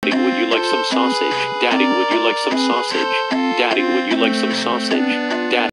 Daddy, would you like some sausage? Daddy, would you like some sausage? Daddy, would you like some sausage? Daddy.